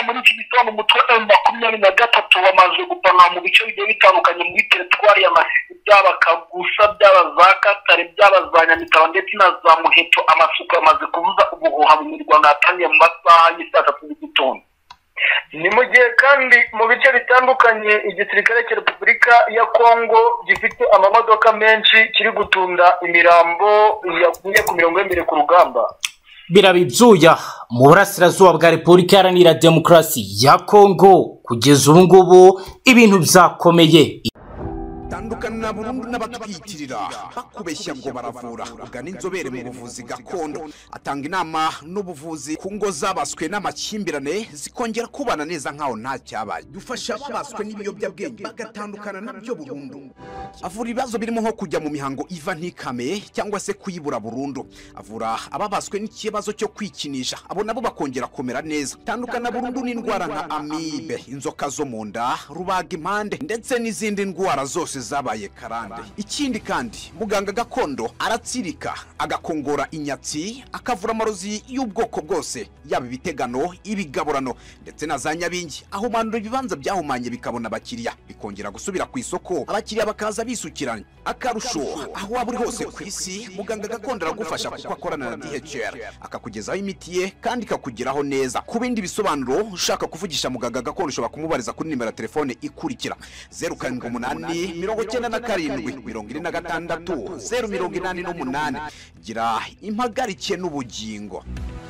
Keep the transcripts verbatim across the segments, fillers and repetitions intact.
muri iki gitondo umutwe M makumyabiri na gatatu wamaze gupana mu bice bigiye bitandukanye muri teritwari ya Masisi, byaba Kagusa, byaba za Katare, byaba za Nyamitaba ndetse na za Muheto. Amasuka amaze kuvuza ubuhuha mu mirwano yatangiye mu masaha y'isaa tatu z'igitondo. Ni mu gihe kandi mu bice bitandukanye igisirikare cya Repubulika ya Kongo gifite amamodoka menshi kiri gutunda imirambo yaguye ku mirongo y'imbere ku rugamba. Birabibyuya mu burasirazuba bwa Repubulika Iharanira Demokarasi ya Kongo kugeza ubu ngubu ibintu byakomeye. Tandukana burundu n'abatwitirira bakubeshya ngo baravura. Ugana inzobere mu buvuzi gakondo atanga inama n'ubuvuzi ku ngo zabaswe n'amakimbirane zikongera kubana neza nkaho nta cyabaye. Dufasha abaswe n'ibiyobyabwenge bagatandukana nabyo burundu. Avura ibibazo birimo nko kujya mu mihango iva ntikame cyangwa se kuyibura burundu. Avura ababaswe n'ikibazo cyo kwikinisha abo nabo bakongera komera neza. Tandukana burundu n'indwara nka amibe, inzoka zo mu nda, rubaga impande ndetse n'izindi ndwara zose zabaye karande. Ikindi kandi muganga gakondo aratsirika agakongora inyatsi, akavura amarozi y'ubwoko bwose, yaba ibitegano, ibigaburano ndetse na za nyabingi, aho mandu ibibanza byahumanye bikabona abakiriya bikongera gusubira ku isoko, abakiriya bakaza bisukiranye. Akarusho aho waba uri hose ku isi muganga gakondo aragufasha kuko akorana na D H L akakugezaho imiti ye kandi kakugeraho neza. Ku bindi bisobanuro ushaka kuvugisha muganga gakondo ushobora kumubariza kuri nimero ya telefone ikurikira: zero karindwi umunani mirongo icyenda na karindwi mirongo ine na gatandatu zero mirongo inani n'umunani. Gira impagarike n'ubugingo.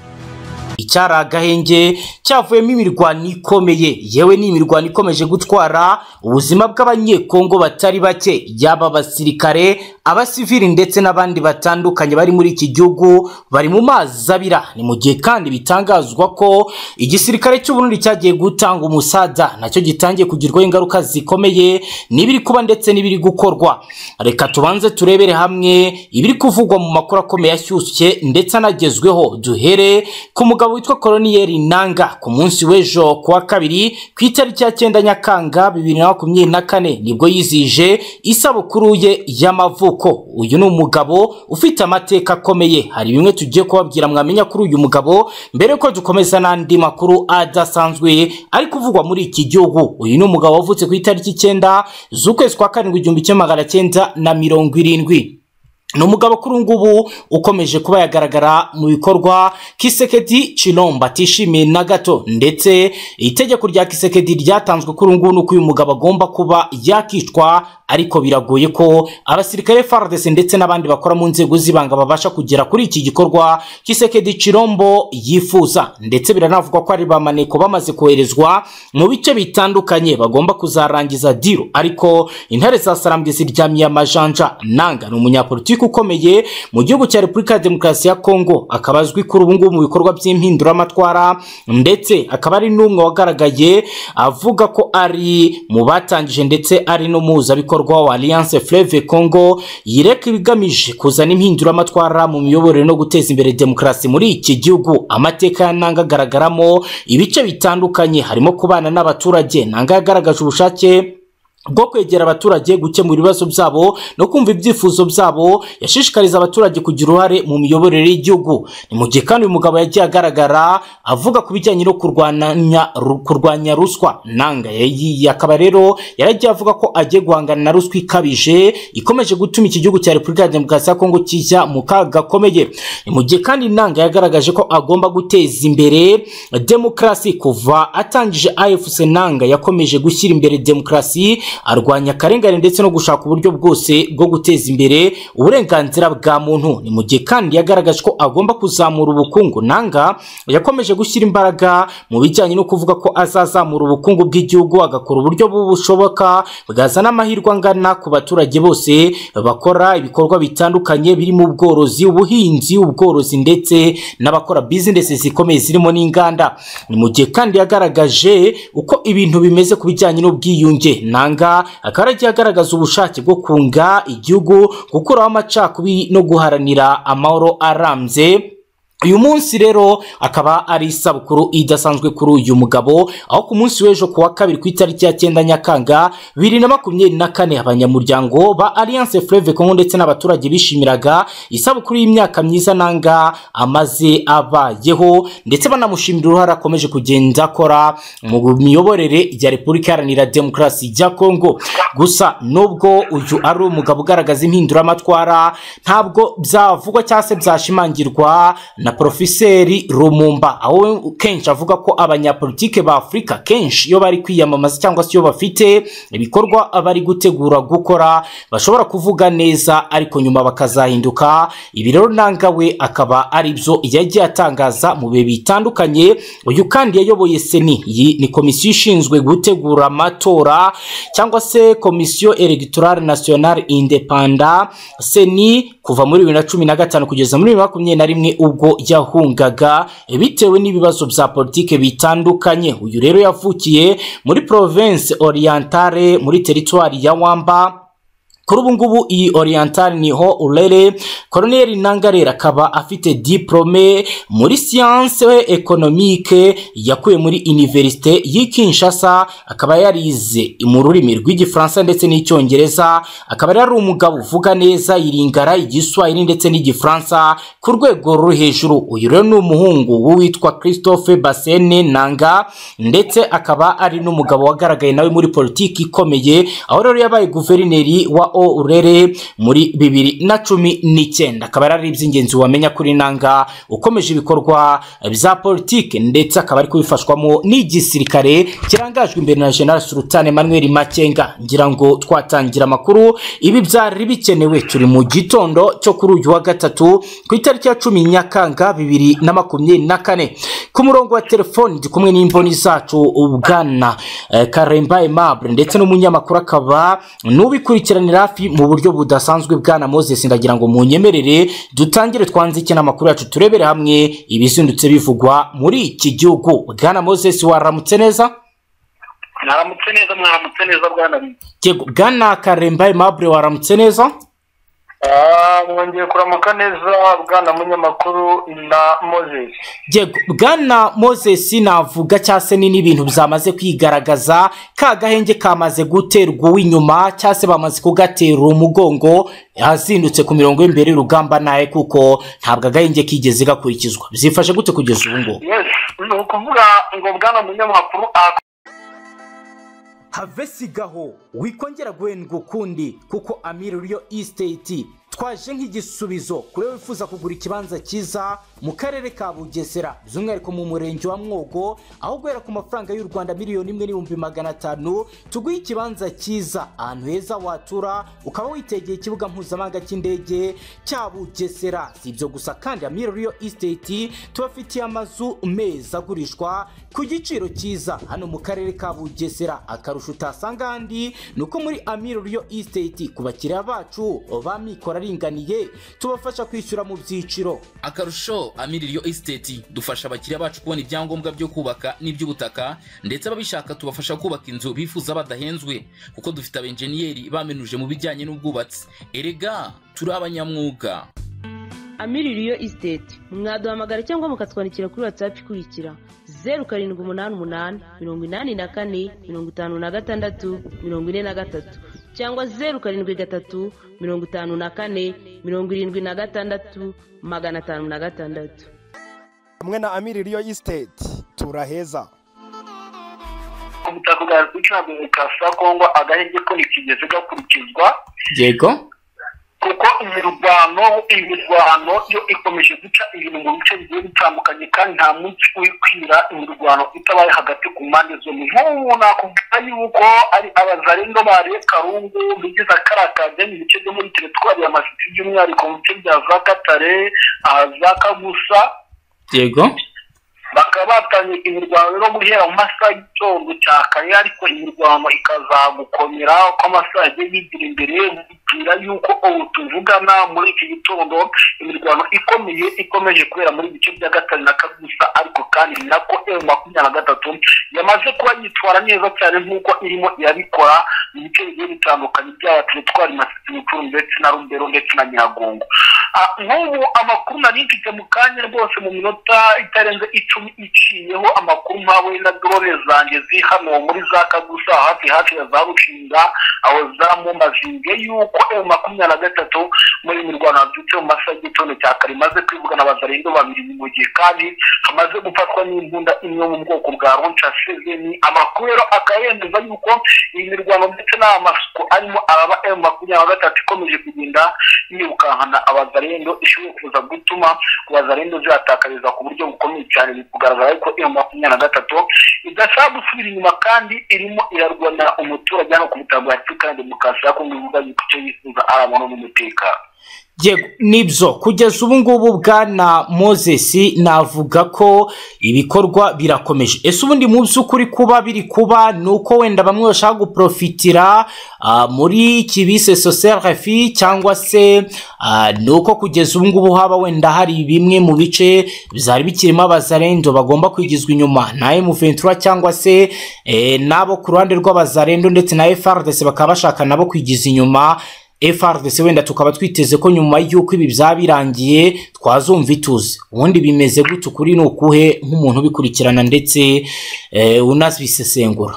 Icyari agahenge cyavuyemo imirwano ikomeye, yewe ni imirwano ikomeje gutwara ubuzima bw'abanyekongo batari bake, yaba abasirikare, abasivili ndetse n'abandi batandukanye bari muri iki gihugu bari mu mazi abira. Ni mu gihe kandi bitangazwa ko igisirikare cy'u Burundi cyagiye gutanga umusada nacyo gitangiye kugirwaho ingaruka zikomeye n'ibiri kuba ndetse n'ibiri gukorwa. Reka tubanze turebere hamwe ibiri kuvugwa mu makuru akomeye ashyushye ndetse anagezweho. Duhere ku mugabo witwa Koloniyeri Nanga. Ku munsi w'ejo kuwa kabiri ku itariki ya cyenda Nyakanga bibiri na makumyabiri na kane nibwo yizije isabukuru ye y'amavuko. Uyu ni umugabo ufite amateka akomeye. Hari bimwe tugiye kubabwira mwamenya kuri uyu mugabo mbere ko dukomeza n'andi makuru adasanzwe ari kuvugwa muri iki gihugu. Uyu ni umugabo wavutse ku itariki icyenda z'ukwezi kwa karindwi igihumbi kimwe magana cyenda na mirongo irindwi. Ni umugabo kuri ngubu ukomeje kuba yagaragara mu bikorwa Kisekedi Chilombo atishimiye na gato, ndetse itegeko rya Kisekedi ryatanzwe kuri ngubu nuko uyu mugabo agomba kuba yakicwa, ariko biragoye ko abasirikare F A R D C ndetse n'abandi bakora mu nzego z'ibanga babasha kugera kuri iki gikorwa Kisekedi Chilombo yifuza. Ndetse biranavuga ko ari bamaneko bamaze koherezwa mu bice bitandukanye bagomba kuzarangiza diro, ariko intare za Sarambwe ziryamiye amajanja. Nanga ni umunyapolitiki ukomeye mu gihugu cya Repubulika ya Demokarasi ya Kongo, akabazwi kuri ubu ngubu mu bikorwa by'impindura amatwara, ndetse akaba ari n'umwe wagaragaye avuga ko ari mu batangije ndetse ari no muza bikorwa wa Alliance Fleuve Congo yireka ibigamije kuzana impindura amatwara mu miyoborere no guteza imbere demokarasi muri iki gihugu. Amateka ya Nanga agaragaramo ibice bitandukanye, harimo kubana n'abaturage. Nanga yagaragaje ubushake bwo kwegera abaturage, gukemura ibibazo byabo no kumva ibyifuzo byabo. Yashishikariza abaturage kugira uruhare mu miyoborere y'igihugu. Ni mu gihe kandi uyu mugabo yagiye agaragara avuga ku bijyanye no kurwanya kurwanya ruswa. Nanga yakaba rero yaragiye avuga ko agiye guhangana na ruswa ikabije ikomeje gutuma iki gihugu cya Repubulika ya Demokarasi ya Kongo kijya mu kaga gakomeye. Ni mu gihe kandi Nanga yagaragaje ko agomba guteza imbere demokarasi. Kuva atangije A F C, Nanga yakomeje gushyira imbere demokarasi, arwanya akarengane ndetse no gushaka uburyo bwose bwo guteza imbere uburenganzira bwa muntu. Ni mu gihe kandi yagaragaje ko agomba kuzamura ubukungu. Nanga yakomeje gushyira imbaraga mu bijyanye no kuvuga ko azazamura ubukungu bw'igihugu, agakora uburyo bushoboka bwazana amahirwe angana ku baturage bose bakora ibikorwa bitandukanye birimo ubworozi, ubuhinzi, ubworozi ndetse n'abakora business zikomeye zirimo n'inganda. Ni mu gihe kandi yagaragaje uko ibintu bimeze ku bijyanye n'ubwiyunge. Nanga akaba yagiye agaragaza ubushake bwo kunga igihugu, gukuraho amacakubiri no guharanira amahoro arambye uyu munsi rero akaba ari isabukuru idasanzwe kuri uyu mugabo, aho ku munsi w'ejo kuwa kabiri ku itariki ya cyenda Nyakanga bibiri na makumyabiri na kane abanyamuryango ba Alliance Fleuve Congo ndetse n'abaturage bishimiraga isabukuru y'imyaka myiza nanga amaze abayeho, ndetse banamushimira uruhare akomeje kugenda akora mu miyoborere ya Repubulika Iharanira Demokarasi ya Congo. Gusa nubwo uyu ari umugabo ugaragaza impinduramatwara, ntabwo byavugwa cyangwa se byashimangirwa na Profeseri Lumumba, aho kenshi avuga ko abanyapolitike ba Afrika kenshi iyo bari kwiyamamaza cyangwa se iyo bafite ibikorwa bari gutegura gukora bashobora kuvuga neza ariko nyuma bakazahinduka. Ibi rero nangawe akaba ari byo yagiye atangaza mu bihe bitandukanye. Uyu kandi yayoboye Seni, iyi ni komisiyo ishinzwe gutegura amatora cyangwa se Komisiyo Electorale Nationale Independant Seni kuva muri bibiri na cumi na gatanu kugeza muri bibiri na makumyabiri na rimwe ubwo yahungaga bitewe n'ibibazo bya politike bitandukanye. Uyu rero yavukiye muri Province Orientale muri territoire ya Wamba. Kuri ubu ngubu iyi Oriental niho urere. Colonel Nangarera akaba afite diplome muri science économique yakuye muri Université y'Kinshasa, akaba yarize mu rurimi rw'igifaransa ndetse n'icyongereza, akaba ari umugabo uvuga neza iringara igiswahili ndetse n'igifaransa ku rwego ruri hejuru. Uyu rero ni umuhungu witwa Christophe Basene Nanga, ndetse akaba ari n'umugabo wagaragaye nawe muri politiki ikomeye, aho rero yabaye guverineri wa urere muri bibiri na cumi n'icyenda. Akaba ari iby'ingenzi wamenya kuri Nanga ukomeje ibikorwa bya politike, ndetse akaba ari kubifashwamo n'igisirikare kirangajwe imbere na General Sultan Emmanuel Makenga. Ngira ngo twatangira amakuru ibi byari bikenewe, turi mu gitondo cyo kuri uyu wa gatatu ku itariki ya cumi Nyakanga bibiri na makumyabiri na kane. Ku murongo wa telefoni ndi kumwe n'imboni zacu Bwana eh, Karemba Aimable ndetse n'umunyamakuru akaba n'ubikurikiranira mu buryo budasanzwe Bwana Moses. Ndagira ngo munyemerere dutangire twanzike n'amakuru yacu turebere hamwe ibizindutse bivugwa muri iki gihugu. Bwana Moses, waramutse neza? Naramutse neza, mwaramutse neza Bwana. Yego, Bwana Karemba Aimable waramutse neza? Ah, mwongeye kuramuka neza Bwana munyamakuru na Moses. Yego, Bwana Moses, navuga cyase ni n'ibintu byamaze kwigaragaza, ka gahenge kamaze guterwa w'inyuma cyase bamaze kugatera umugongo, yazindutse ku mirongo y'imbere y'urugamba naye kuko ntabwo agahenge kigeze gakurikizwa. Bizifashe gute kugeza ubu ngo? Yes, no kuvuga ngo Bwana munyamakuru have sigaho wikongera guhendwa ukundi kuko Amir Rio Estate twaje nk'igisubizo kuri wifuza kugura ikibanza cyiza mu karere ka Bugesera, by'umwihariko mu murenge wa Mwogo, aho guhera ku mafaranga y'u Rwanda miliyoni imwe n'ibihumbi magana atanu tuguha ikibanza cyiza ahantu heza watura ukaba witegeye ikibuga mpuzamahanga cy'indege cya Bugesera. Si ibyo gusa kandi Amir Rio Estate tubafitiye amazu meza agurishwa ku giciro cyiza hano mu karere ka Bugesera. Akarusho utasanga handi nuko muri Amir Rio Estate ku bakiriya bacu bamikora ringaniye tubafasha kwishyura mu byiciro. Akarusho Amir Rio Estate dufasha abakiriya bacu kubona ibyangombwa byo kubaka n'iby'ubutaka, ndetse babishaka tubafasha kubaka inzu bifuza badahenzwe kuko dufite abenjeniyeri bamenuje mu bijyanye n'ubwubatsi. Erega turi abanyamwuga. Amir Rio Estate mwaduhamagara cyangwa mukatwandikira kuri WhatsApp ikurikira zeru karindwi umunani umunani mirongo inani na kane mirongo itanu na gatandatu mirongo ine na gatatu cyangwa zeru karindwi gatatu mirongo itanu na kane mirongo irindwi na gatandatu magana atanu na gatandatu. Hamwe na Amir Rio Estate turaheza. Ubutaka bwa Repubulika ya Congo agahenge ko nikigeze gakurikizwa. Yego, kuko imirwano imirwano yo ikomeje guca ibintu mu bice bigiye bitandukanye, kandi nta munsi uyikwira imirwano itabaye hagati ku mpande zombi. Nk'ubu nakubwira yuko ari abazarendo bari Karungu bigize akarakade mu bice byo muri teritwari ya Masisi, by'umwihariko mu bice bya za Katare, za Kagusa. yego, bakaba batanye imirwano no guhera mu masaha y'igitondo cya kare, ariko imirwano ikazagukomera uko amasaha yagiye yigira imbere. Bwira yuko ubu tuvugana muri iki gitondo imirwano ikomeye ikomeje kubera muri bice bya Gatare na Kagusa, ariko kandi nako M makumyabiri na gatatu yamaze kuba yitwara neza cyane nk'uko irimo irabikora mu bice bigiye bitandukanye bya teritwari Masisi, Mikuru ndetse na Rumbero ndetse na Nyagongo. nk'ubu amakuru nari mfite mu kanya rwose mu minota itarenze icumi iciyeho amakuru mpawe na drone zanjye ziri hano muri za Kagusa hafi hafi ya za Rushinga aho za Mumazinge yuko M makumyabiri na gatatu muri mirwano yabyutse mu masaha y'igitondo cya kare maze kwivugana abazarendo babiri mu gihe kandi hamaze gufatwa n'imbunda imwe mu bwoko bwa Roncha seven. Amakuru rero akayemeza yuko iyi mirwano ndetse n'amasuku arimo ababa M makumyabiri na gatatu ikomeje kugenda yirukankana abazarendo ishobora kuza gutuma abazarendo zihatakariza ku buryo bukomeye cyane, bikugaragara ko M makumyabiri na gatatu idashaka gusubira inyuma kandi irimo irarwana umuturage hano ku butaka bwa Afurika ya Demokarasi ya Kongo ivuga yuko icyo yifuza ari amahoro n'umutekano. Yego nibyo kugeza ubu ngubu bwana Moses navuga ko ibikorwa birakomeje. Ese ubundi mu by'ukuri kuba biri kuba nuko wenda bamwe bashaka guprofitira uh, muri kibise social refi cyangwa se uh, nuko kugeza ubu ngubu haba wenda hari bimwe mu bice bizari bikirimo abazarendo bagomba kwigizwa inyuma na M twenty-three cyangwa se eh, nabo ku ruhande rw'abazarendo ndetse na F R D C bakaba bashaka nabo kwigiza inyuma F R D C wenda tukaba twiteze ko nyuma y'uko ibi byabirangiye twazumva ituze. Ubundi bimeze gute kuri nukuhe nk'umuntu bikurikirana ndetse eh, unazisesengura?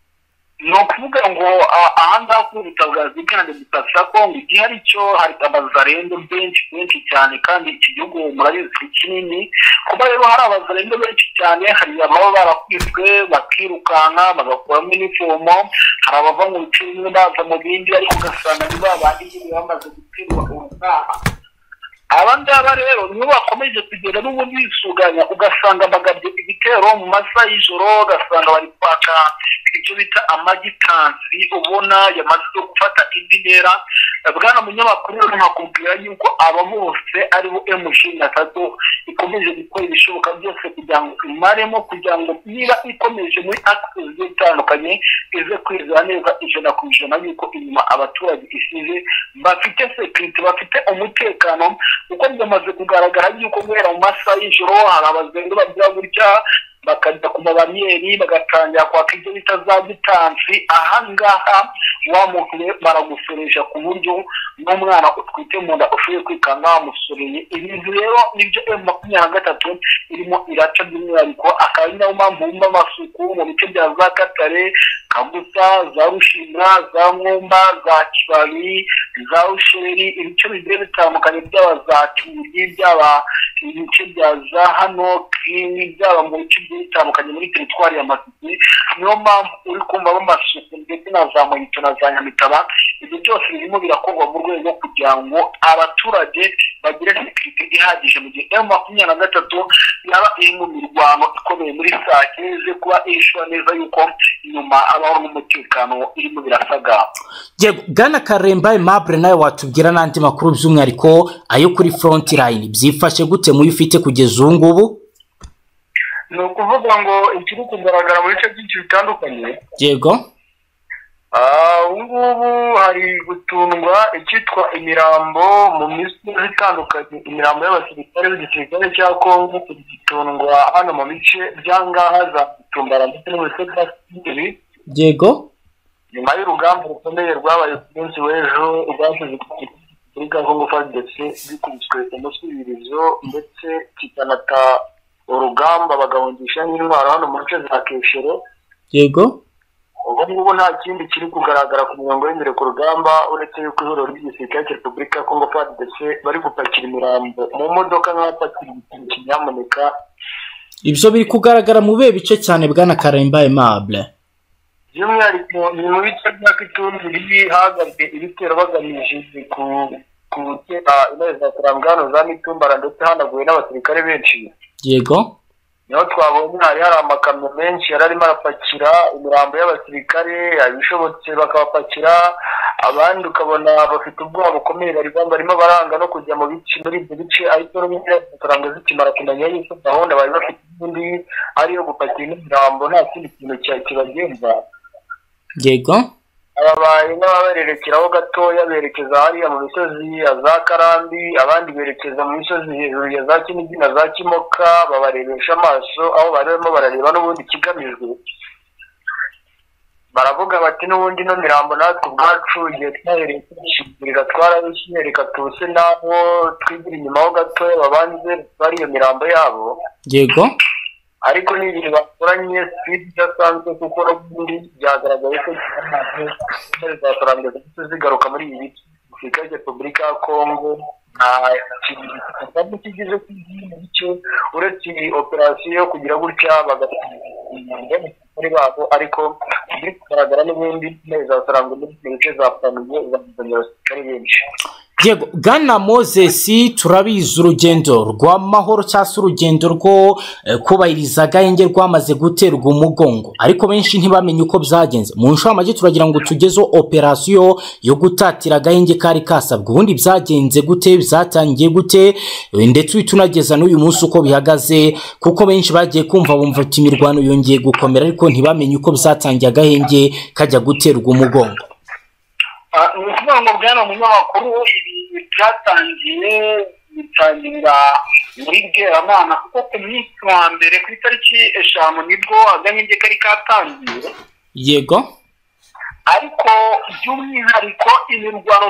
No kuvuga ngo ahanda ku butabazi kandi bitasa ko igihe ari cyo hari abazarendo benshi benshi cyane kandi iki gihugu murabizi kinini kuba rero hari abazarendo benshi cyane hari ababa barakwiswe bakirukana bagakuramo inifomo, hari abava mu bice bimwe baza mu bindi ariko ugasanga ni babandi bamaze gutsindwa urugamba. Abandi aba rero nibo bakomeje kugenda n'ubundi bisuganya ugasanga bagabye ibitero mu masaha y'ijoro, ugasanga bari kwaka icyo bita amagitansi ubona yamaze gufata indi ntera. Bwana munyamakuru rero nakubwira yuko aba bose ari bo M ishirini na gatatu ikomeje gukora ibishoboka byose kugira ngo imaremo, kugira ngo niba ikomeje muri actions zitandukanye ize kwizera neza ijana ku ijana yuko inyuma abaturage isize bafite security, bafite umutekano, uko byamaze kugaragara yuko guhera mu masaha y'ijoro hari abazendo bagira gutya bakajya ku mabariyeri bagatangira kwaka ibyo bita za gitansi. Ahangaha wa muntu baragusoresha ku buryo n'umwana utwite mu nda ushoboye kwikanga wamusoreye. Ibintu rero nibyo M makumyabiri na gatatu irimo iraca by'umwihariko, akaba ari nayo mpamvu wumva amasuku mu bice bya za Katare, Kagusa, za Rushinga, za Mwumba, za Kibabi, za Rusheri, ibice bigiye bitandukanye byaba za Kibuye, byaba ibice bya za hano Kini, byaba mu bice bitandukanye muri teritwari ya Masisi. Niyo mpamvu uri kumva bamasuku ndetse na za Muhito na za Nyamitaba, ibyo byose birimo birakorwa mu rwego kugira ngo abaturage bagire security ihagije mu gihe M makumyabiri na gatatu yaba iri mu mirwano ikomeye muri Sake ze kuba ishwa neza yuko inyuma abaho n'umutekano irimo birasagamba. Yego Bwana Karemba Aimable nawe watubwira n'andi makuru by'umwihariko ayo kuri front line byifashe gute mu ufite kugeza ubu ngubu? Ni ukuvuga ngo ikiri kugaragara mu bice byinshi bitandukanye. Yego ubu ngubu hari gutundwa icyitwa imirambo mu misozi itandukanye. Imirambo y'abasirikare b'igisirikare cya Kongo gitundwa hano mu bice by'angaha za Tumbara ndetse no mu bice bya Kigali. Yego nyuma y'urugamba rukomeye rwabaye ku munsi w'ejo rwashyize kuri Kongo F A R D C bikubiswe umusubirizo ndetse kikanata urugamba bagahungisha n'intwaro hano mu bice za Keshero. Yego ubu ngubu nta kindi kiri kugaragara ku mirongo y'imbere ku rugamba uretse yuko ihuriro ry'igisirikare cya Repubulika ya Kongo F A R D C bari gupakira imirambo mu modoka nk'abapakira ikintu kinyamuneka. Ibyo biri kugaragara mu bihe bice cyane Bwana Karemba Aimable? by'umwihariko ni mu bice bya Kitumbi biri hagabwe ibitero bagamije ku gutera intare za Karangano za Mitumbara ndetse hanaguye n'abasirikare benshi. Yego niho twabonye hari hari amakamyo menshi yari arimo arapakira imirambo y'abasirikare, abishobotse bakabapakira, abandi ukabona bafite ubwoba bukomeye bari barimo baranga no kujya mu bice muri ibyo bice, ariko n'ubundi zikimara kumenya yuko gahunda bari bafite ubundi ariyo gupakira imirambo nta kindi kintu kibagenza. Yego ababaye n'ababererekeraho gatoya berekeza hariya mu misozi ya za Karambi, abandi berekeza mu misozi hejuru ya za Kinigi na za Kimoka babarebesha amaso aho bari barimo barareba n'ubundi kigamijwe. baravuga bati n'ubundi no mirambo natwe ubwacu igihe twahereye kwishimira twarabishimye reka tuse nabo twigira inyuma ho gatoya babanze bari iyo mirambo yabo. Yego. Ariko n'ibintu bakoranye speed idasanzwe kuko n'ubundi byagaragaye ko zafaranga zigaruka muri ibi Afurika ya Repubulika ya Kongo nta kintu kigize cy'icyo uretse operasiyo kugira gutya bagatanga muri babo ariko biri kugaragara n'ubundi neza zafaranga muri bice za famille bazanye abasirikare benshi. Yego, Bwana Moses, turabizi urugendo rw'amahoro cyangwa se urugendo rwo eh, kubahiriza agahenge rwamaze guterwa umugongo, ariko benshi ntibamenye uko byagenze. Mu nshamake turagira ngo tugezo operasiyo yo gutatira agahenge kari kasabwe, ubundi byagenze gute, byatangiye gute, ndetse tunageza n'uyu munsi uko bihagaze, kuko benshi bagiye kumva bumva ati imirwano yongeye gukomera, ariko ntibamenye uko byatangiye agahenge kajya guterwa umugongo. ni ukuvuga ngo bwana munyamakuru ibi byatangiye bitangirira muri Bweramana kuko ku munsi wa mbere ku itariki eshanu nibwo agahenge kari katangiye. Yego. Ariko by'umwihariko imirwano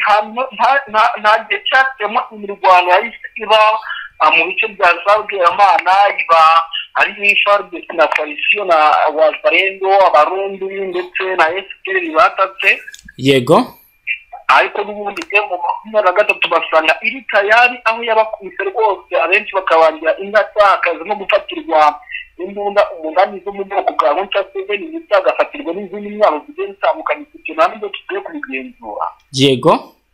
nta gihe cyatemo imirwano yahise iba mu bice bya za Bweramana, iba ari n'ifardesi na coalition na Wazalendo, Abarundi ndetse na F P R batatse. Yego. Ariko n'ubundi mu makumyabiri na gatatu basanga iri tayari aho yabakubise rwose, abenshi bakabangira ingata akazi no gufatirwa imbunda umunani zo mu bwoko bwa Ntsaseveni ndetse agafatirwa n'izindi ntwaro zigiye zitandukanye kugira ngo nabyo tugiye kubigenzura. Yego.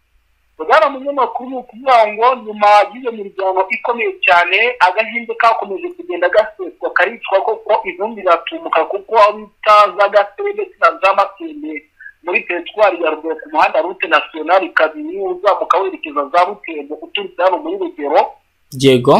Bwana munyamakuru kugira ngo nyuma y'iyo miryango ikomeye cyane agahenge kakomeje kugenda gaseswa karicwa koko ivumbi ratumuka kuko bitaza gasebe z'amatembe muri teritwari ya Ruguru ku muhanda route nationale kabiri uzamuka werekeza za Butembo uturutse hano muri Rugero. Yego.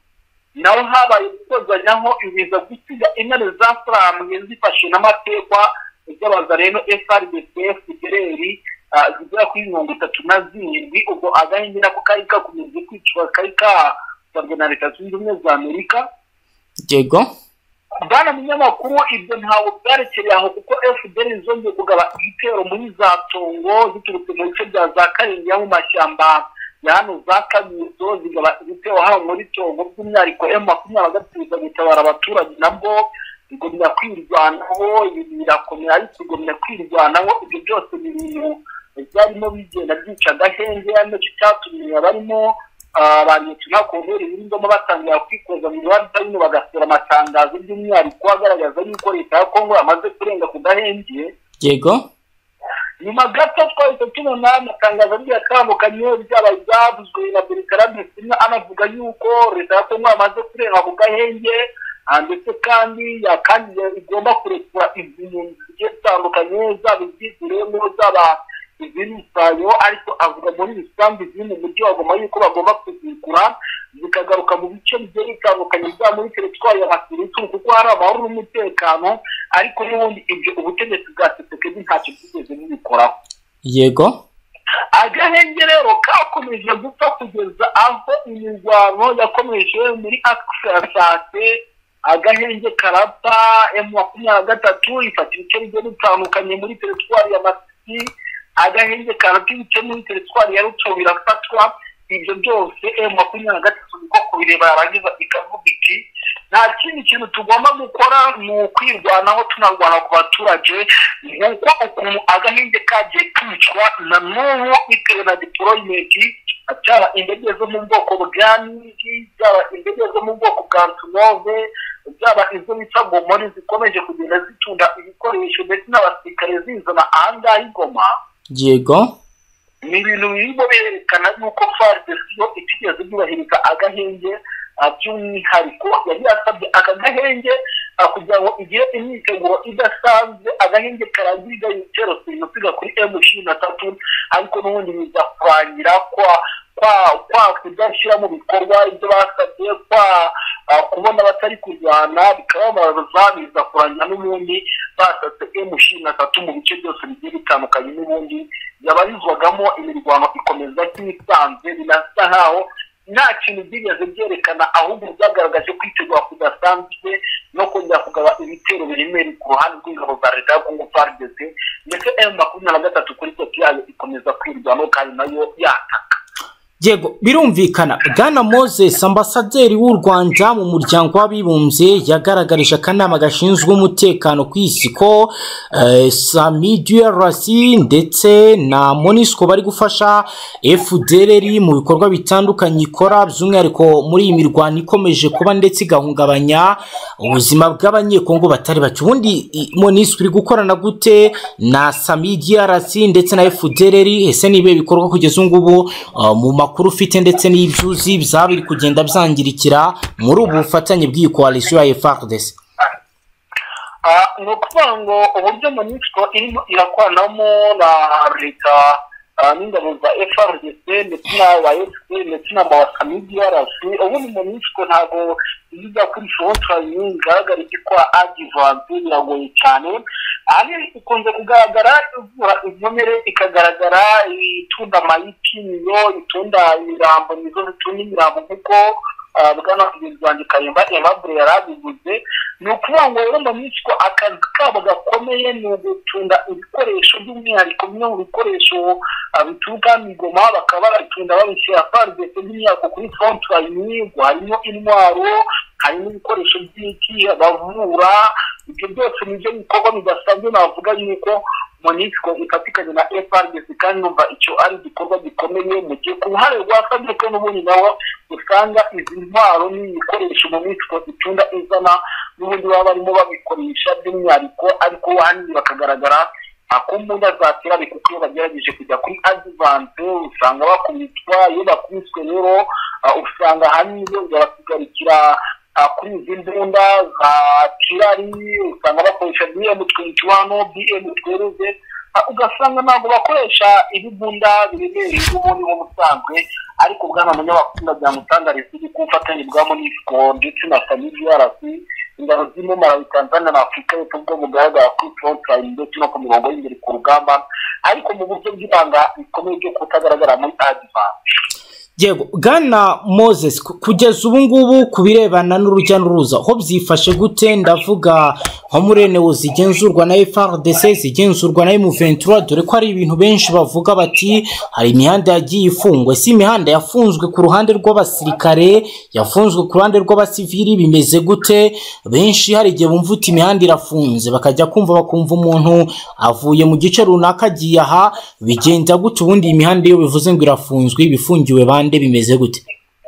Naho habaye gukozanyaho ibiza gusiga intare za Framwe zifashe n'amatekwa y'Abazalendo F R D C F Gereri zigera kuri mirongo itatu na zirindwi, ubwo agahenge nako kari kakomeje kwicwa kari kasabwe na Leta Zunze Ubumwe za Amerika. Yego. Bwana munyamakuru ibyo ntawo byarekereye aho kuko F D L zongeye kugaba igitero muri za Tongo ziturutse mu bice bya za Karingi mu mashyamba ya hano za Kabizo, zigaba igitero hano muri Tongo by'umwihariko M makumyabiri na gatatu gutabara abaturage nabwo bigomba kwirwanaho, ibi birakomeye ariko bigomba kwirwanaho. Ibyo byose ni ibintu byarimo bigenda byica agahenge, n'icyo cyatumye barimo abantu tunakomere birindamo batangira kwikoza mu rwanda bino bagasura amatangazo by'umwihariko agaragaza yuko Leta ya Kongo yamaze kurenga ku gahenge. Yego. Nyuma gato twahise tubona amatangazo agiye atandukanye byaba byavuzwe na Bertrand Bisimwa anavuga yuko Leta ya Kongo yamaze kurenga ku gahenge, ndetse kandi yakandi igomba kurekura ibintu bigiye bitandukanye zaba ibyiziremo zaba izinisayo, ariko avuga muri rusange ziri mu mujyi wa Goma yuko bagomba kuzikura zikagaruka mu bice bigiye bitandukanye bya muri teritwari ya Masiritu kuko hari amahoro n'umutekano, ariko n'ubundi ibyo ubutegetsi bwa Tshisekedi ntacyo bwigeze bubikoraho. Yego. Agahenge rero kakomeje gupfa kugeza aho imirwano yakomeje muri Akse ya Sake. Agahenge karapa M makumyabiri na gatatu ifata ibice bigiye bitandukanye muri teritwari ya Masisi. Agahenge karapa ibice muri teritwari ya Ruco birafatwa. Ibyo byose M makumyabiri na gatatu niko kubireba yarangiza ikavuga iti nta kindi kintu tugomba gukora ni ukwirwanaho tunarwana ku baturage, nk'uko ukuntu agahenge kagiye kwicwa na n'ubu bitewe na deployment byaba indege zo mu bwoko bwa Nigi, byaba indege zo mu bwoko bwa Antonov, byaba izo bita Gomori zikomeje kugenda zitunda ibikoresho ndetse n'abasirikare zizana ahangaha i Goma. Yego. Ni ibintu birimo berekana yuko F A R D C yo itigeze yubahiriza agahenge, by'umwihariko yari yasabye aka gahenge kugira ngo igihe imyiteguro idasanzwe agahenge karangiza ibitero simusiga kuri M ishirini na tatu, ariko n'ubundi biza kurangira kwa kwa kwa kudashyira mu bikorwa ibyo basabye, kwa kubona batari kurwana bikababaza, biza kurangira n'ubundi basatse M ishirini na tatu mu bice byose bigiye bitandukanye, n'ubundi yabarizwagamo imirwano ikomeza nk'isanzwe. Binasa nkaho nta kintu byigeze byerekana ahubwo byagaragaje kwitegura kudasanzwe no kongera kugaba ibitero biremereye ku ruhande rw'ingabo za leta ya Kongo F A R D C ndetse M makumyabiri na gatatu kuri kopi yayo ikomeza kwirwanaho kandi nayo yataka. Yego birumvikana Bwana Moses ambasaderi w'u Rwanda mu muryango w'abibumbye yagaragarije akanama gashinzwe umutekano ku isi ko uh, Sami D R C ndetse na MONUSCO bari gufasha F D L R mu bikorwa bitandukanye ikora by'umwihariko muri iyi mirwano ikomeje kuba ndetse igahungabanya ubuzima bw'abanyekongo batari bake. Ubundi MONUSCO iri gukorana gute na Sami D R C ndetse na F D L R? Ese nibe bikorwa kugeza ngubu uh, mu makuru ufite ndetse n'ibyuzi bizabiri kugenda byangirikira muri ubu bufatanye bw'iyi coalition ya F A R D C? Ah, no kuvango uburyo MONUSCO irimo irakwanamo na leta n'ingabo za F A R D C ndetse n'aba F C ndetse n'abasami D R C. Ubundi MONUSCO ntabwo iza kuri frontal y'ingaragara ikwa advance biragoye cyane, ari ikunze kugaragara inkomere ikagaragara itunda mayitiniyo itunda imirambo nizo zitunda imirambo kuko bwana Rwanda Kayumba Aimable yarabivuze. Ni ukuvuga ngo rero MONUSCO akazi kabo gakomeye ni ugutunda ibikoresho by'umwihariko bimwe mu bikoresho bituruka mu Goma bakaba babitunda babishyira F A R D C by'imyaka kuri frontal y'inyigo, harimo intwaro, harimo ibikoresho by'iki bavura. Ibyo byose nibyo bikorwa bidasanzwe navuga yuko MONUSCO ifatikanye na F A R D C kandi numva icyo ari igikorwa gikomeye mu gihe ku ruhare rwa F A R D C n'ubundi nawo usanga izi ntwaro n'ibikoresho MONUSCO itunda izana n'ubundi baba barimo babikoresha by'umwihariko, ariko ahanini bakagaragara akumbunda zatera bikuko iyo bagerageje kujya kuri advance usanga bakumitwa. Iyo bakubiswe rero usanga ahanini basigarikira kuri izi mbunda za kirari, usanga bakoresha B M twenty-one, B M twelve, ugasanga ntabwo bakoresha ibibunda biremereye ubundi mu busanzwe. Ariko bwana munyabakunda bya mutangariza ku bufatanye bwa MONUSCO ndetse na Sami D R C, ingabo zirimo Malawi, Tanzania na Afurika y'Epfo bwo bugaragara kuri frontline ndetse no ku mirongo y'imbere ku rugamba, ariko mu buryo bw'ibanga bikomeye byo kutagaragara muri advance. Yego Bwana Moses kugeza ubu ngubu kubirebana n'urujya n'uruza ho byifashe gute? Ndavuga nko murenewo zigenzurwa na F A R D C, zigenzurwa na M vingt-trois, dore ko ari ibintu benshi bavuga bati hari imihanda yagiye ifungwa. Si imihanda yafunzwe ku ruhande rw'abasirikare, yafunzwe ku ruhande rw'abasivili, bimeze gute? Benshi hari igihe bumva uti imihanda irafunze bakajya kumva bakumva umuntu avuye mu gice runaka agiye aha, bigenda gute ubundi imihanda iyo bivuze ngo irafunzwe ibifungiwe bande bimeze gute?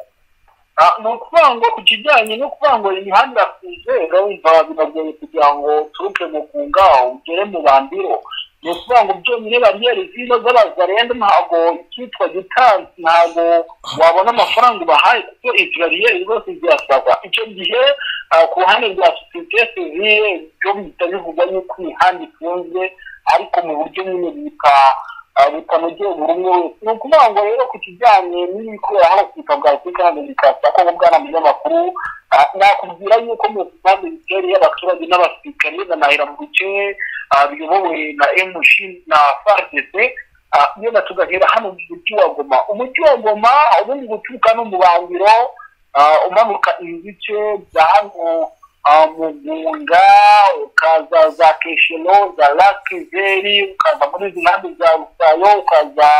Ah, no kuvango ku kijyanye no kuvango imihanda irafunze urumva binagoye kugira ngo turuke mu kunga ugere mu bambiro. No kuvango byonyine bariyeri zino z'abazarenda ntabwo cyitwa gitansi, ntabwo wabona amafaranga bahaye kuko izi bariyeri zose zirasabwa. Icyo gihe ku ruhande rwa sosiyete sivile byo bihita bivugwa yuko imihanda ifunze, ariko mu buryo nyine bita butanogeye buri umwe wese. Ni ukuvuga ngo rero ku kijyanye n'ibikorera hano ku butaka bwa Afurika na Demokarasi ko bwana munyamakuru nakubwira yuko mu misanzu y'iterambere y'abaturage n'abasirikare banahera mu bice biyobowe na M na F A R D C. Iyo natugahera hano mu mujyi wa Goma, umujyi wa Goma ubundi guturuka no mu bangiro umanuka ibice bya hano Mugunga, ukaza za Keshelo, za Lakizeri, ukaza muri zinambi za Rusayo, ukaza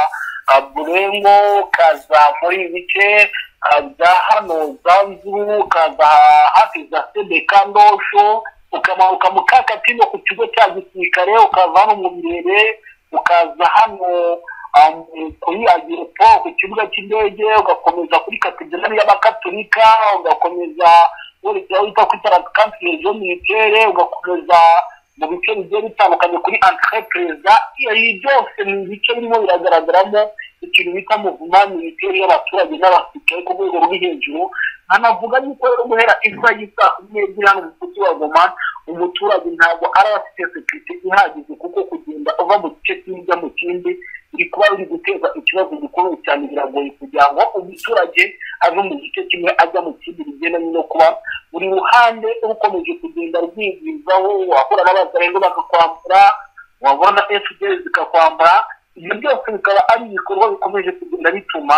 Burengo, ukaza muri ibice bya hano Zanzuru, ukaza hafi za Sebeka Ndosho, ukamanuka mu Kakatino ku kigo cya gisirikare, ukaza hano mu Birere, ukaza hano kuri Agirepo ku kibuga cy'indege, ugakomeza kuri Katedrali y'Abakatolika, ugakomeza uri cyangwa kwitara country region militaire, ugakomeza mu bice bigiye bitandukanye kuri entreprise. Iyo byose ni bice birimo biragaragaramo ikintu bita movement militaire y'abaturage n'abasirikare ku rwego ruri hejuru. Hanavuga yuko rero guhera isa y'isa kumwe hano mu mujyi wa Goma umuturage ntabwo ari afite security ihagije, kuko kugenda uva mu gice cy'ijya mu kindi iri kuba iri guteza ikibazo gikomeye cyane. Biragoye kugira ngo umuturage ave mu gice kimwe ajya mu kindi, bigendanye no kuba buri ruhande rukomeje kugenda rwigwizaho, wakora n'abazarendo bakakwambura, wabona F D L zikakwambura. Ibyo byose bikaba ari ibikorwa bikomeje kugenda bituma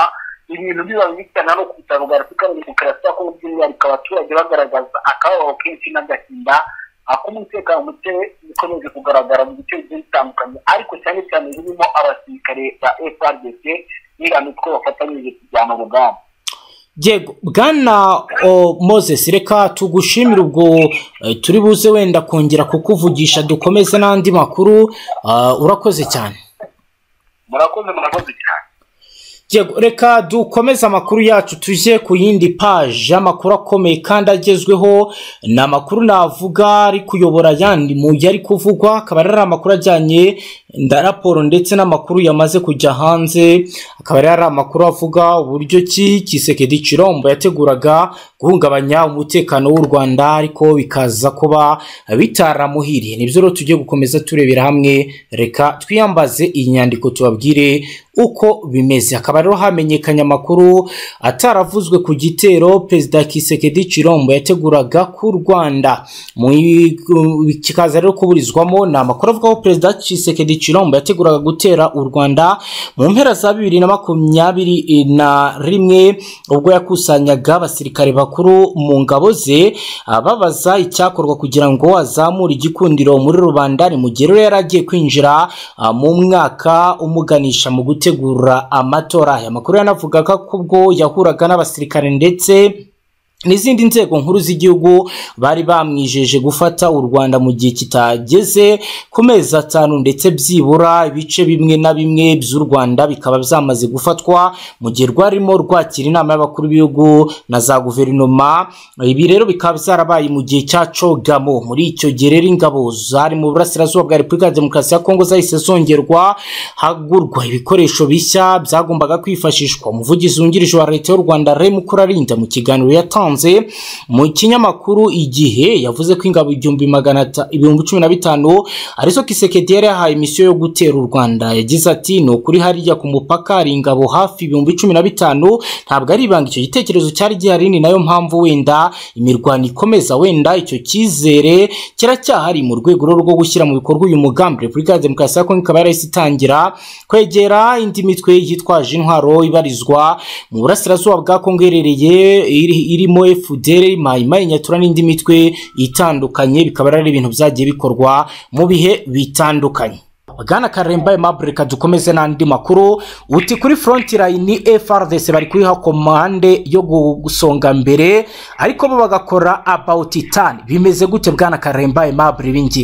ibintu biba bikana no kutanga Repubulika ya Demokarasi ya Kongo by'umwihariko abaturage bagaragaza akababaro kenshi n'agahinda ak'umutekano muke ukomeje kugaragara mu bice bigiye bitandukanye ariko cyane cyane birimo abasirikare ba F A R D C n'imitwe bafatanyije kujyana urugamba. Yego bwana Moses reka tugushimire ubwo uh, turi buze wenda kongera kukuvugisha dukomeze n'andi makuru uh, urakoze cyane. Murakoze murakoze cyane. Yego reka dukomeze amakuru yacu tuje ku yindi page amakuru akomeye kandi agezweho na makuru navuga ari kuyobora yandi mu yari kuvugwa akaba ari amakuru ajyanye nda raporo ndetse n'amakuru yamaze kujya hanze akaba ari amakuru avuga uburyo ki Kisekedi Chilombo yateguraga guhungabanya umutekano w'u Rwanda ariko bikaza kuba bitaramuhiriye. Nibyo rero tugiye gukomeza turebera hamwe, reka twiyambaze iyi nyandiko tubabwire uko bimeze. Akaba rero hamenyekanye amakuru ataravuzwe ku gitero Perezida Kisekedi Chilombo yateguraga ku Rwanda, mu kikaza rero kuburizwamo na amakuru avuga ko Perezida Kisekedi Chilombo yateguraga gutera u Rwanda mu mpera za bibiri na makumyabiri na rimwe ubwo yakusanyaga abasirikare bakuru mu ngabo ze ababaza icyakorwa kugira ngo azamure igikundiro muri rubanda. Ni mu gihe rero yaragiye kwinjira mu mwaka umuganisha mu gutegura amatora. Aya makuru yanavugaga ko ubwo yahuraga n'abasirikare ndetse n'izindi nzego nkuru z'igihugu bari bamwijeje gufata u Rwanda mu gihe kitageze ku mezi atanu ndetse byibura ibice bimwe na bimwe by'u Rwanda bikaba byamaze gufatwa mu gihe rwarimo rwakira inama y'abakuru b'ibihugu na za guverinoma. Ibi rero bikaba byarabaye mu gihe cya Cogamo. Muri icyo gihe rero ingabo zari mu burasirazuba bwa Repubulika ya Demokarasi ya Kongo zahise zongerwa hagurwa ibikoresho bishya byagombaga kwifashishwa. Umuvugizi wungirije wa leta y'u Rwanda Remy Mukurarinda mu kiganiro yatanze mu kinyamakuru Igihe yavuze ko ingabo igihumbi magana ibihumbi cumi na bitanu arizo Kisekedi yari yahaye misiyo yo gutera u Rwanda. Yagize ati ni ukuri hariya ku mupaka hari ingabo hafi ibihumbi cumi na bitanu, ntabwo ari ibanga icyo gitekerezo cyari gihari, ni nayo mpamvu wenda imirwano ikomeza, wenda icyo cyizere kiracyahari mu rwego rwo gushyira mu bikorwa uyu mugambi. Repubulika ya Demokarasi ya Kongo ikaba yarahise itangira kwegera indi mitwe yitwaje intwaro ibarizwa mu burasirazuba bwa Kongo iherereye irimo F D L R, Mai Mai, Nyatura n'indi mitwe itandukanye. Bikaba ari ibintu byagiye bikorwa mu bihe bitandukanye. Bwana Karemba Aimable kadukomeze n'andi makuru. Uti kuri front line F A R D C bari kwiha komande yo gusonga mbere ariko bo bagakora about it. Bimeze gute Bwana Karemba Aimable bingi?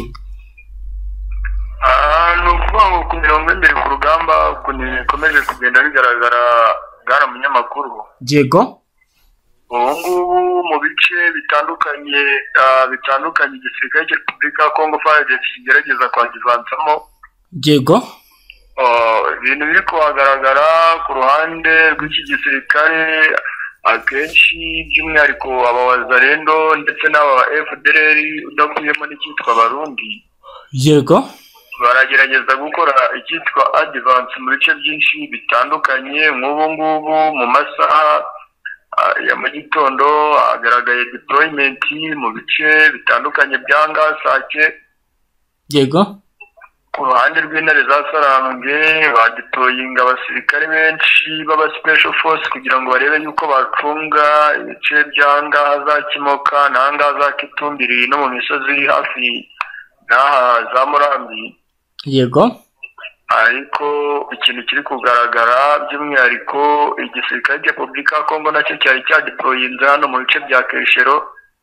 Ah no kuvuga ku mirongo imbere ku rugamba kunikomeje kugenda bigaragara bwana munyamakuru. Yego. Ubungubu mu bice bitandukanye bitandukanye igisirikare cya Repubulika ya Kongo F A R D C kigerageza kwagivansamo. Yego. Ibintu biri kuhagaragara ku ruhande rw'iki gisirikare akenshi by'umwihariko abawazarendo ndetse n'aba F D L R udakuyemo n'icyitwa Barundi. Yego. Baragerageza gukora icyitwa advance mu bice byinshi bitandukanye. Nk'ubu ngubu mu masaha ya mu gitondo agaragaye deployment mu bice bitandukanye bya Ngasake. Yego. Ku ruhande rw'intare za Sarambwe badeployinga abasirikare benshi baba special force kugira ngo barebe yuko bacunga ibice bya Ngaha za Kimoka na Ngaha za Kitumbiri no mu misozi iri hafi n'aha za Murambi. Yego. Ariko ikintu kiri kugaragara by'umwihariko igisirikare cya Repubulika ya Kongo nacyo cyari cyadeployinze hano mu bice bya Keshero.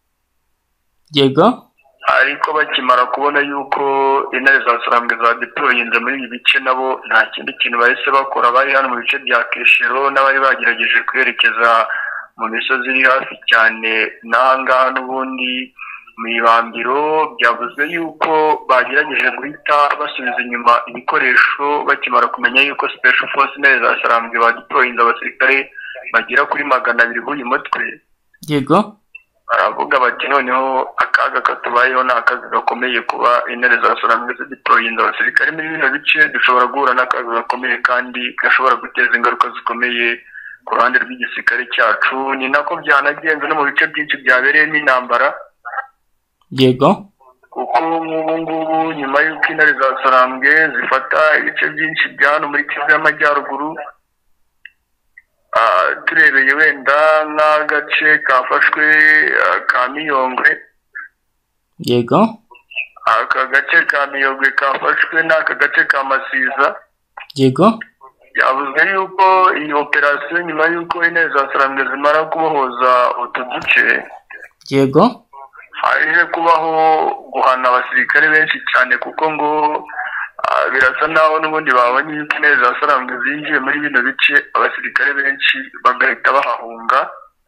Yego. Ariko bakimara kubona yuko intare za Sarambwe za deployinze muri ibi bice nabo nta kindi kintu bahise bakora, bari hano mu bice bya Keshero n'abari bagerageje kwerekeza mu misozi iri hafi cyane n'ahangaha n'ubundi mu ibambiro. Byavuzwe yuko bagerageje guhita basubiza inyuma ibikoresho bakimara kumenya yuko special force intare za Sarambwe badeployinze abasirikare bagera kuri magana abiri b'uyu mutwe. Yego. Baravuga bati noneho akaga katubayeho ni akaga gakomeye kuba intare za Sarambwe zideployinze abasirikare muri bino bice, dushobora guhura n'akaga gakomeye kandi gashobora guteza ingaruka zikomeye ku ruhande rw'igisirikare cyacu. Ni nako byanagenze no mu bice byinshi byabereyemo intambara. Yego. Kuko nk'ubu ngubu nyuma y'uko intare za Sarambwe zifata ibice byinshi bya hano muri Kivu y'Amajyaruguru, turebeye wenda nk'agace kafashwe ka Miyongwe. Yego. Aka gace ka Miyongwe kafashwe n'aka gace ka Masiza. Yego. Yavuze yuko iyi operasiyo nyuma yuko ineza Sarambwe zimara kubohoza utu duce. Yego. Haje kubaho guhana abasirikare benshi cyane kuko ngo birasa naho n'ubundi babonye yuko ineza Sarambwe zinjiye muri bino bice abasirikare benshi bagahita bahahunga,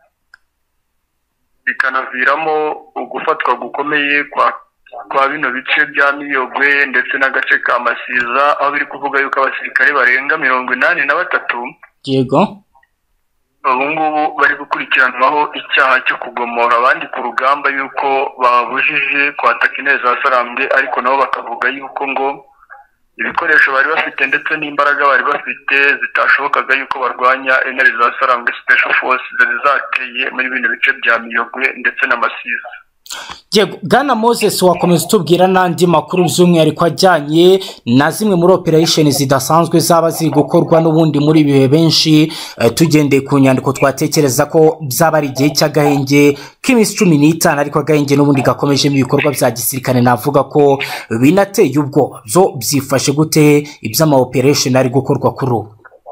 bikanaviramo ugufatwa gukomeye kwa kwa bino bice bya Miyogwe ndetse n'agace ka Masiza, aho biri kuvuga yuko abasirikare barenga mirongo inani na batatu. Yego. Ubu ngubu bari gukurikiranwaho icyaha cyo kugomora abandi ku rugamba yuko babujije kwataka ineza Sarambwe, ariko nabo bakavuga yuko ngo ibikoresho bari bafite ndetse n'imbaraga bari bafite zitashobokaga yuko barwanya ineza Sarambwe Special Force zari zateye muri bino bice bya Miyogwe ndetse na Masiza. Yego, Bwana Moses wakomeza tubwira n'andi makuru by'umwihariko ajyanye na zimwe muri operation zidasanzwe zaba ziri gukorwa n'ubundi muri bihe benshi, uh, tugendeye ku nyandiko twatekereza ko byaba ari igihe cy'agahenge k'iminsi cumi n'itanu, ariko agahenge n'ubundi gakomeje mu bikorwa bya gisirikare navuga ko binateye ubwo byo byifashe gute iby'ama operation ari gukorwa kuri ubu?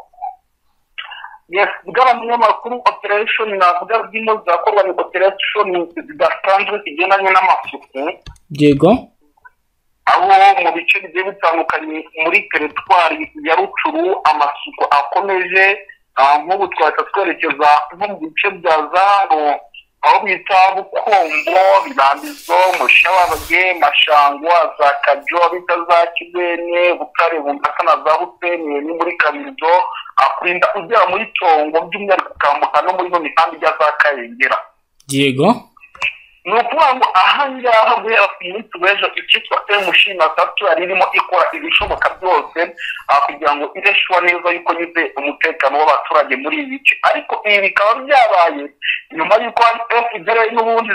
Yes, bwaba munyamakuru operation navuga bw'ino zakorwa ni operation zidasanzwe zigendanye n'amasuku. Yego. Aho mu bice bigiye bitandukanye muri teritwari ya Rucuru amasuku akomeje, nk'ubu twahita twerekeza nko mu bice bya Zaro aho bita Bukombo, Birambizo, Mushababwe, Mashangwa, za Kajo, bita za Kibene, Butare, Bumbaka na za Busenye ni muri Kabizo, akurinda ugera muri Tongo by'umwihariko ukambuka no muri no mihanda ijya za Kayengera. Yego. Ni ukuvuga ngo aha ngaha guhera ku munsi w'ejo icyitwa M ishirini na gatatu yari irimo ikora ibishoboka byose kugira ngo ireshwa neza yuko yize umutekano w'abaturage muri ibi bice, ariko ibi bikaba byabaye nyuma y'uko F D L n'ubundi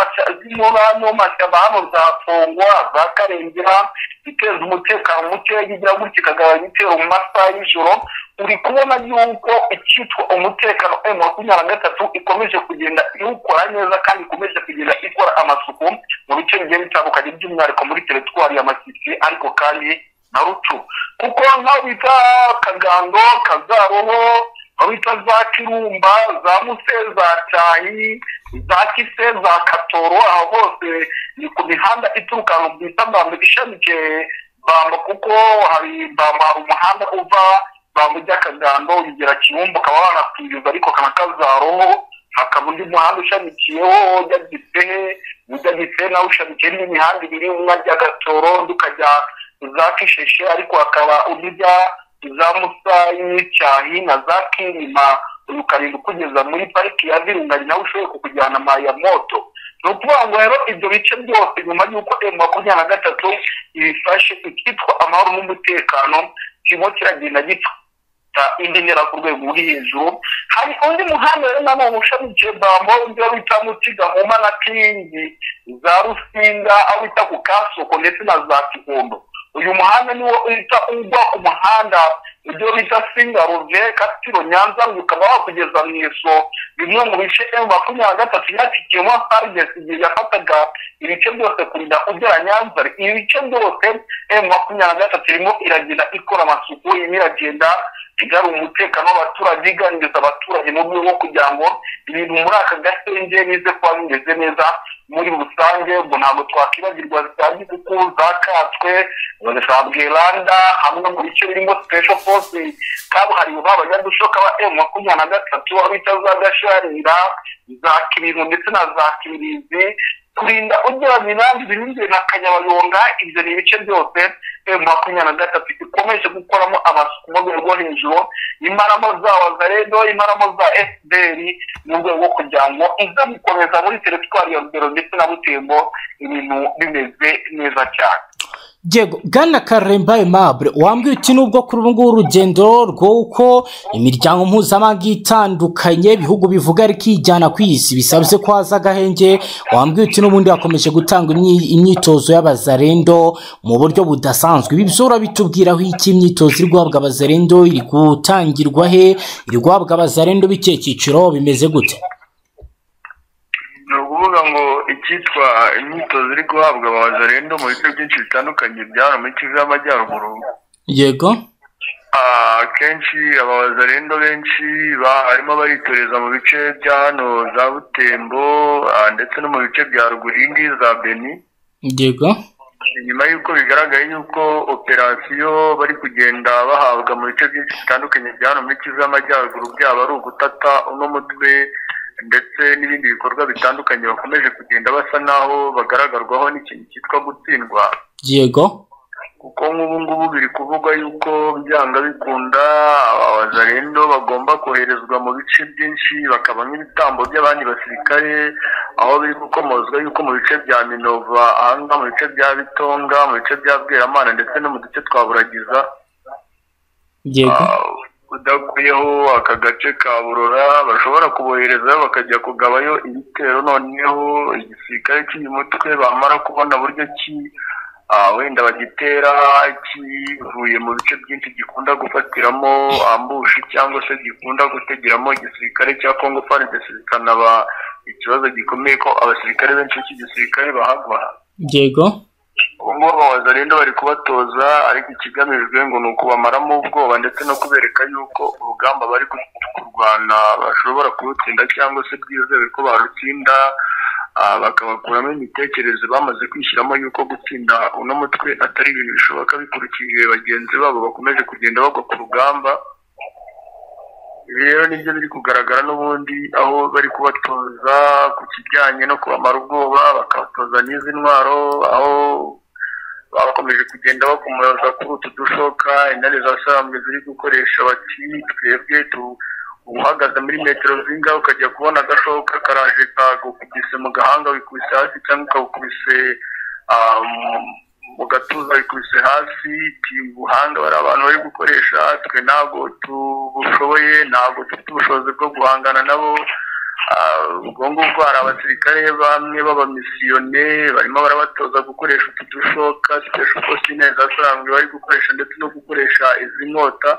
z'amashyamba hano za Tongo, za Karengera biteza umutekano muke, yigira gutya ikagabanya ibitero mu masaha y'ijoro. Uri kubona yuko icyitwa umutekano M makumyabiri na gatatu ikomeje kugenda iwukora neza kandi ikomeje kugenda ikora amasuku mu bice bigiye bitandukanye by'umwihariko muri teritwari ya Masisi ariko kandi na Rucu, kuko nk'aho bita Kagando, Kazaroho, aho bita za Kirumba, za Muse, za Cyahi, za Kise, za Katoro, aho hose ni ku mihanda ituruka mu bita Bambo ishamikiye Bambo, kuko hari Bambo hari umuhanda uva Bambo ujya Kagando ugera Kirumba ukaba wanakwiriza, ariko kana Kazaroho hakaba undi muhanda ushamikiyeho ujya Gisehe, ujya Gisehe nawe ushamikiye n'imihanda ibiri, umwe ajya Gatoro undi ukajya za Kisheshe, ariko hakaba ujya za Musayi, Cyahi na za Kirima, ukarinda kugeza muri pariki ya Virunga nawe ushoboye kukujyana Maya Moto. Ni ukuvuga ngo rero ibyo bice byose nyuma y'uko M makumyabiri na gatatu ibifashe icyitwa amahoro n'umutekano kirimo kiragenda gitwa indi ntera ku rwego ruri hejuru. Hari undi muhanda rero nanone ushamikiye Bambo undi wita Mutigahoma na Kingi, za Rusinga aho bita ku Kasoko ndetse na za Kigondo. Uyu muhanda niwo uhita ugwa ku muhanda ibyo bita Singaruve, Katiro, Nyanza, ukaba wakugeza mu Iso, bimwe mu bice M makumyabiri na gatatu yakikiyemo Fardes igihe yafataga ibice byose kurinda ugera Nyanza. Ibi bice byose M makumyabiri na gatatu irimo iragenda ikora amasuku, irimo iragenda igara umutekano w'abaturage, iganiriza abaturage mu rwego rwo kugira ngo ibintu muri aka gasenge bize kuba bimeze neza muri rusange. Ubwo ntabwo twakwibagirwa za Gikuku, za Katwe, za Bweranda, hamwe mu bice birimo Special Force kabuhariwe b'abanyadushoka ba M makumyabiri na gatatu aho bita za Gasharira, za Kibintu ndetse na za Kibirizi, kurinda ugera Mirambi, Bininde na Kanyabayonga. Ibyo ni ibice byose M makumyabiri na gatatu ikomeje gukoramo amasuku mu rwego rwo hejuru, imaramo za Wazalendo, imaramo za F D L mu rwego rwo kugira ngo iza gukomeza muri teritwari ya Rugero ndetse na Butembo ibintu bimeze neza cyane. Diego Gana Karemba Aimable wambwiye uti nubwo kuri ubu ngubu urugendo rw'uko imiryango mpuzamahanga itandukanye ibihugu bivuga ari kijyana ku isi bisabye ko haza agahenge wambwiye uti n'ubundi hakomeje gutanga imyitozo y'abazarendo mu buryo budasanzwe ibi byora bitubwiraho iki imyitozo iri guhabwa abazarendo iri gutangirwa he iri guhabwa abazarendo b'icyo cyiciro bimeze gute? ni ukuvuga ngo icyitwa imyitozo iri guhabwa abazarendo mu bice byinshi bitandukanye bya hano muri Kivu y'Amajyaruguru. Yego akenshi abazarendo benshi barimo baritoreza mu bice bya hano za Butembo ndetse no mu bice bya Ruguringi za Beni. Yego nyuma y'uko bigaragaye yuko operasiyo bari kugenda bahabwa mu bice byinshi bitandukanye bya hano muri Kivu y'Amajyaruguru byaba ari ugutata uno mutwe ndetse n'ibindi bikorwa bitandukanye bakomeje kugenda basa naho bagaragarwaho n'ikintu cyitwa gutsindwa. Yego kuko nk'ubu ngubu biri kuvugwa yuko byanga bikunda abazarendo bagomba koherezwa mu bice byinshi bakaba nk'ibitambo by'abandi basirikare aho biri gukomozwa yuko mu bice bya Minova ahanga mu bice bya Bitonga mu bice bya Bweramana ndetse no mu duce twa Buragiza Yego udakuyeho aka gace ka Burora bashobora kuboherezayo bakajya kugabayo ibitero noneho igisirikare cy'uyu mutwe bamara kubona buryo ki wenda bagitera kivuye mu bice byinshi gikunda gufatiramo ambushi cyangwa se gikunda gutegeramo igisirikare cya Congo F A R D C bikanaba ikibazo gikomeye ko abasirikare benshi b'iki gisirikare bahagwa. Yego ubwo abazarendo bari kubatoza ariko ikigamijwe ngo ni ukubamaramo ubwoba ndetse no kubereka yuko urugamba bari kurwana bashobora kurutsinda cyangwa se bwizewe ko barutsinda bakabakuramo imitekerereze bamaze kwishyiramo yuko gutsinda uno mutwe atari ibintu bishoboka bikurikije bagenzi babo bakomeje kugenda bagwa ku rugamba. Rero nibyo biri kugaragara n'ubundi aho bari kubatoza ku kijyanye no kubamara ubwoba bakabatoza n'izi ntwaro aho bakomeje kugenda bakomoza kuri utu dushoka intare za Sarambwe ziri gukoresha bati twebwe tu uhagaze muri metero zinga ukajya kubona agashoka karaje kagukubise mu gahanga wikubise hasi cyangwa ukabukubise mu gatuza wikubise hasi ubuhanga bari abantu bari gukoresha twe ntabwo tubushoboye ntabwo dufite ubushobozi bwo guhangana nabo. ubwo ngubwo hari abasirikare bamwe b'abamisiyone barimo barabatoza gukoresha utu dushoka special force neza Sarambwe bari gukoresha ndetse no gukoresha izi nkota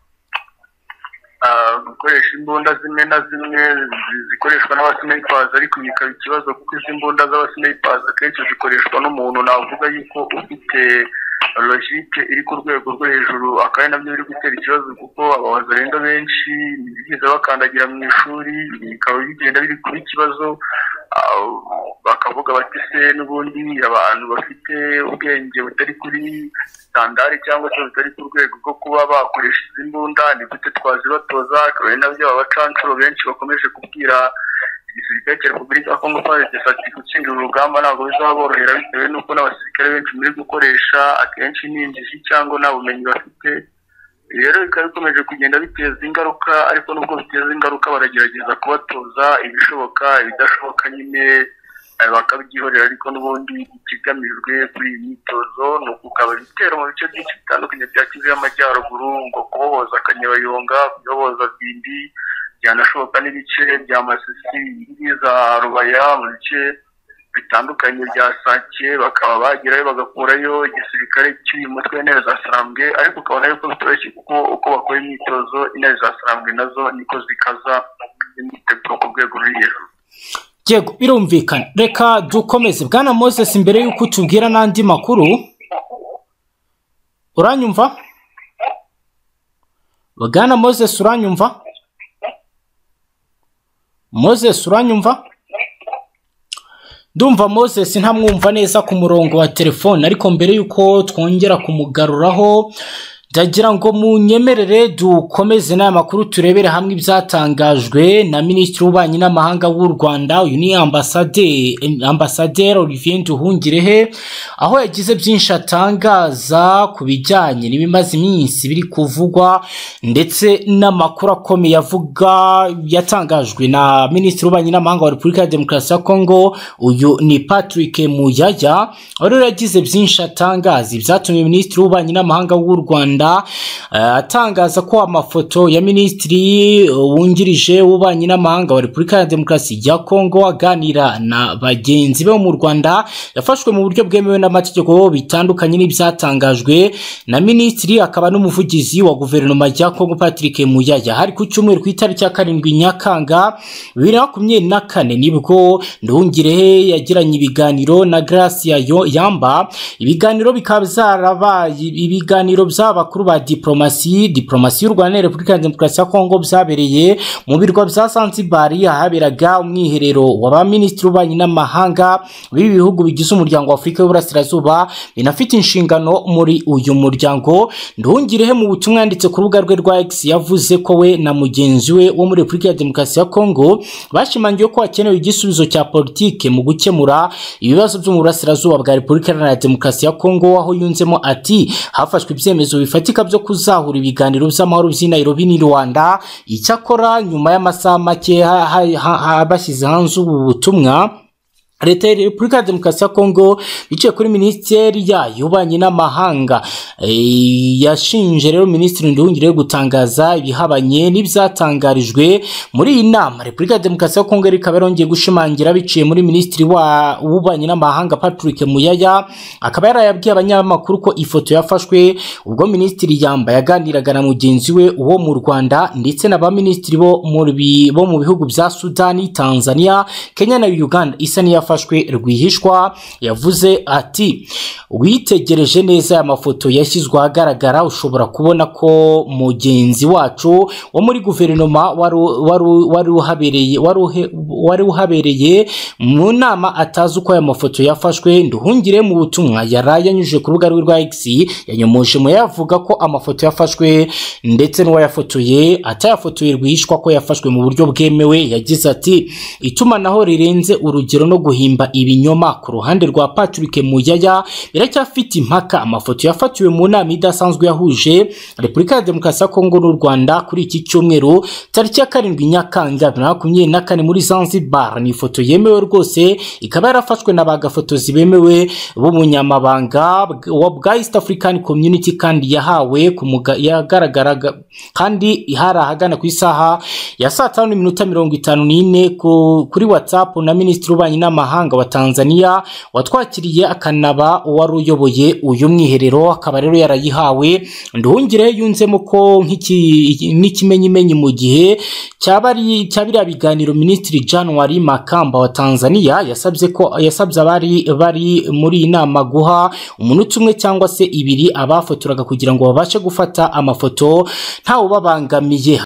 gukoresha imbunda zimwe na zimwe zikoreshwa n'abasinayipers ariko bikaba ikibazo kuko izi mbunda z'abasinayipers akenshi zikoreshwa n'umuntu navuga yuko ufite logique iri ku rwego rwo hejuru akaba nabyo biri gutera ikibazo kuko abazarendo benshi ntibigeze bakandagira mu ishuri bikaba bigenda biri kuba ikibazo bakavuga bati se n'ubundi abantu bafite ubwenge butari kuri standard cyangwa se butari ku rwego rwo kuba bakoresha izi mbunda ni gute twazibatoza akaba nabyo abacancuro benshi bakomeje kubwira igisirikare cya Repubulika ya Congo F A R D C ati gutsinda urugamba ntabwo bizaborohera bitewe n'uko n'abasirikare benshi muri gukoresha akenshi n'injiji cyangwa nta bumenyi bafite. Rero bikaba bikomeje kugenda biteza ingaruka ariko nubwo biteza ingaruka baragerageza kubatoza ibishoboka ibidashoboka nyine bakabyihorera ariko n'ubundi ikigamijwe kuri iyi myitozo ni ukugaba ibitero mu bice byinshi bitandukanye bya Kivu y'Amajyaruguru ngo kubohoza Kanyabayonga kubohoza Bindi byanashoboka n'ibice bya Masisi za Rubaya mu bice bitandukanye bya Sake bakaba bagerayo bagakurayo igisirikare cy'uyu mutwe intare za Sarambwe ariko ukabona yuko bitoroshye kuko uko bakora imyitozo intare za Sarambwe nazo niko zikaza imyiteguro ku rwego ruri hejuru. Yego birumvikana reka dukomeze Bwana Moses imbere y'uko utubwira n'andi makuru uranyumva Bwana Moses uranyumva Moses uranyumva Ndumva Moses ntamwumva neza ku murongo wa telefone ariko mbere yuko twongera kumugaruraho ndagira ngo munyemerere dukomeze n'aya makuru turebere hamwe ibyatangajwe na Minisitiri w'Ububanyi n'Amahanga w'u Rwanda, uyu ni Ambassadeur Ambassadeur Olivier Nduhungirehe, aho yagize byinshi atangaza ku bijyanye n'ibimaze iminsi biri kuvugwa ndetse n'amakuru akomeye avuga yatangajwe na Minisitiri w'Ububanyi n'Amahanga wa Repubulika ya Demokarasi ya Kongo, uyu ni Patrick Muyaya, aho rero yagize byinshi atangaza ibyatumye Minisitiri w'Ububanyi n'Amahanga w'u Rwanda atangaza ko amafoto ya Minisitiri wungirije w'Ububanyi n'Amahanga wa Repubulika ya Demokarasi ya Kongo aganira na bagenzi be mu Rwanda yafashwe mu buryo bwemewe n'amategeko bitandukanye n'ibyatangajwe na Minisitiri akaba n'umuvugizi wa guverinoma ya Kongo Patrick Muyaya. Hari ku cyumweru ku itariki ya karindwi Nyakanga bibiri na makumyabiri na kane nibwo Nduhungirehe yagiranye ibiganiro na Gracia Yamba. Ibiganiro bikaba zarabaye ibiganiro by'abakuru ba diplomasi diplomasi y'u Rwanda na Repubulika ya Demokarasi ya Kongo byabereye mu birwa bya Zanzibar, ahaberaga umwiherero w'aba Minisitiri w'Ububanyi n'Amahanga b'ibi bihugu bigize umuryango wa Afurika y'Uburasirazuba binafite inshingano muri uyu muryango. Nduhungirehe mu butumwa yanditse ku rubuga rwe rwa X yavuze ko we na mugenzi we wo muri Repubulika ya Demokarasi ya Kongo bashimangiye ko hakenewe igisubizo cya politike mu gukemura ibibazo byo mu burasirazuba bwa Repubulika ya Demokarasi ya Kongo, aho yunzemo ati hafashwe ibyemezo bifatika byo kuzahura ibiganiro by'amahoro by'i Nairobi ni Rwanda. Icyakora nyuma y'amasaha make bashyize hanze ubu butumwa, Leta ya Repubulika ya Demokarasi ya Kongo biciye kuri Minisiteri yayo y'Ububanyi n'Amahanga e, yashinje rero Minisitiri Nduhungirehe gutangaza ibihabanye n'ibyatangarijwe muri iyi nama. Repubulika ya Demokarasi ya Kongo ikaba yarongeye gushimangira biciye muri Minisitiri w'Ububanyi n'Amahanga Patrick Muyaya, akaba yarayabwiye abanyamakuru ko ifoto yafashwe ubwo Minisitiri Yamba yaganiraga na mugenzi we uwo mu Rwanda ndetse na ba Minisitiri bo bo mu bihugu bya Sudani, Tanzania, Kenya na Uganda isa niya yafashwe rwihishwa. Yavuze ati witegereje neza aya mafoto yashyizwe ahagaragara ushobora kubona ko mugenzi wacu wo muri guverinoma wari uhabereye wari uhabereye mu nama atazi uko aya mafoto yafashwe. Nduhungire mu butumwa yaraye anyujije ku rubuga rwe rwa X yanyomoje mu yavuga ko amafoto yafashwe ndetse n'uwayafotoye atayafotoye rwihishwa ko yafashwe mu buryo bwemewe. Yagize ati itumanaho rirenze urugero no guhimba ibinyoma ku ruhande rwa Patrick Muyaya biracyafite impaka. Amafoto yafatiwe mu nama idasanzwe yahuje Repubulika ya Demokarasi ya Kongo n'u Rwanda kuri iki cyumweru tariki ya karindwi Nyakanga bibiri na makumyabiri na kane muri Zanzibar. Ni ifoto yemewe rwose, ikaba yarafashwe na bagafotozi bemewe b'umunyamabanga wa East African Community kandi yahawe yagaragaraga kandi hari ahagana ku isaha ya saa tanu n'iminota mirongo itanu n'ine kuri WhatsApp na Minisitiri w'Ububanyi n'Amahanga wa Tanzania watwakiriye akanaba wari uyoboye uyu mwiherero, akaba rero yarayihawe. Nduhungirehe yunzemo ko nk'ikimenyimenyi mu gihe cyabari cyabira biganiro Minisitiri January Makamba wa Tanzania yasabye ko yasabye abari bari muri inama guha umunota umwe cyangwa se ibiri abafotoraga kugira ngo babashe gufata amafoto ntawo babangamiye.